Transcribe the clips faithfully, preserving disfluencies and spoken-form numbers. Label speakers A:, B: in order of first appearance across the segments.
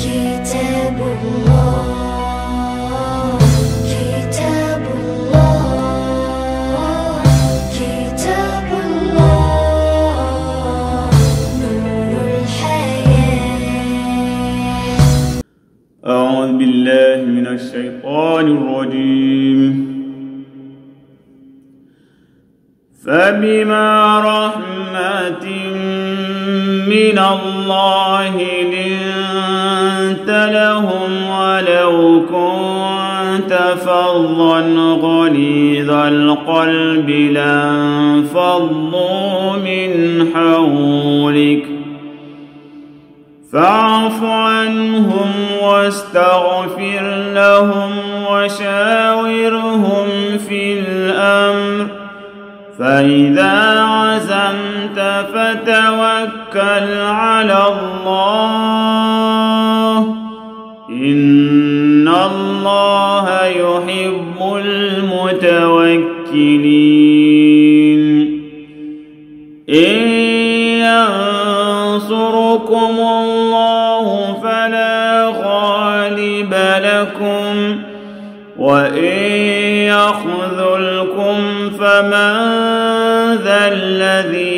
A: كتاب الله كتاب الله كتاب الله نور الحياة.
B: أعوذ بالله من الشيطان الرجيم. فبما رحمة من الله لنت لهم ولو كنت فظا غليظ القلب لانفضوا من حولك فاعف عنهم واستغفر لهم وشاورهم في الأمر فإذا عزمت فتوكل على الله إن الله يحب المتوكلين. إن ينصركم الله فلا غالب لكم وإن يخذلكم فمن ذا الذي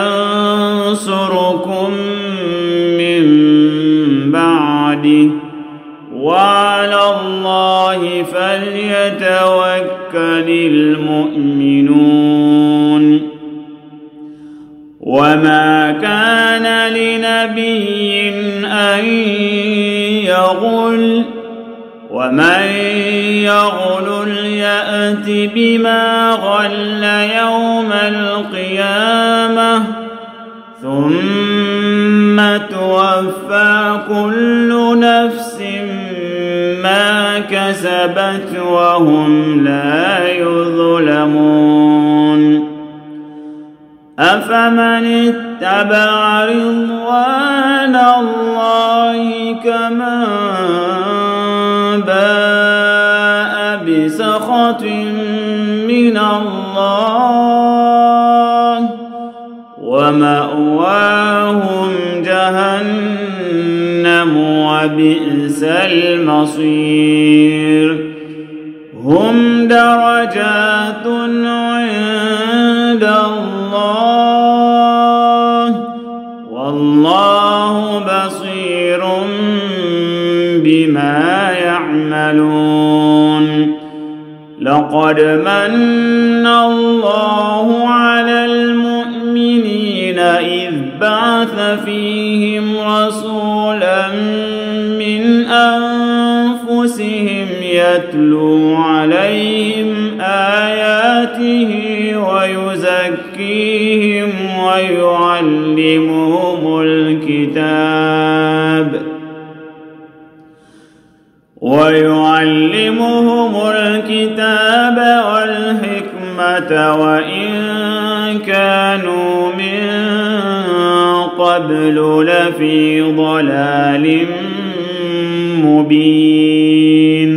B: ينصركم من بعده وعلى الله فليتوكل المؤمنون. وما كان لنبي أن يغل ومن يغل يأت بما غل يوم القيامة ثم توفى كل نفس ما كسبت وهم لا يظلمون. أفمن اتبع رضوان الله كمن باء بسخط من الله ومأواهم جهنم وبئس المصير. هم درجات عند الله والله بصير بما يعملون. لقد من الله على المؤمنين إذ بعث فيهم رسولا من أنفسهم يتلو عليهم آياته ويزكيهم ويعلمهم الكتاب ويعلمهم الكتاب والحكمة وإن كانوا من قبل لفي ضلال مبين.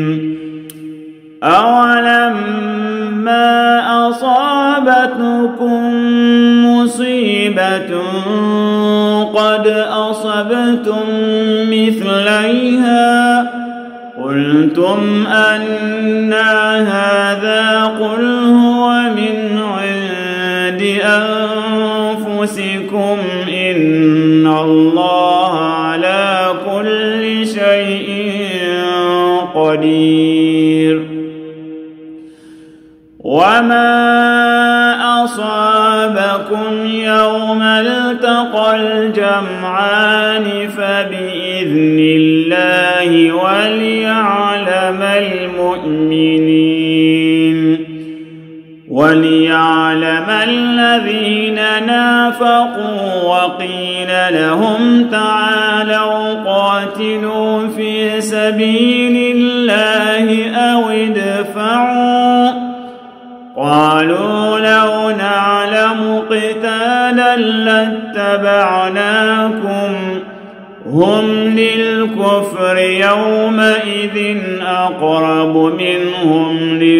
B: أولما أصابتكم مصيبة قد أصبتم مثليها قلتم أنى هذا قل هو من عند أنفسكم إن الله على كل شيء قدير. وما أصابكم يوم التقى الجمعان فبإذن الله وليعلم المؤمنين وليعلم الذين نافقوا وقيل لهم تعالوا قاتلوا في سبيل الله أو ادفعوا قالوا لو نعلم قتالا لاتبعناكم هم للكفر يومئذ أقرب منهم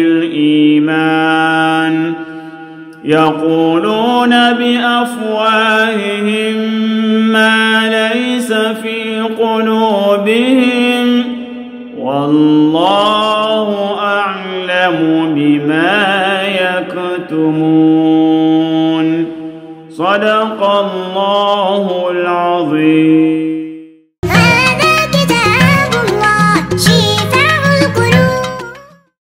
B: للإيمان يقولون بأفواههم ما ليس في قلوبهم بهم والله أعلم بما يكتمون. صدق الله العظيم.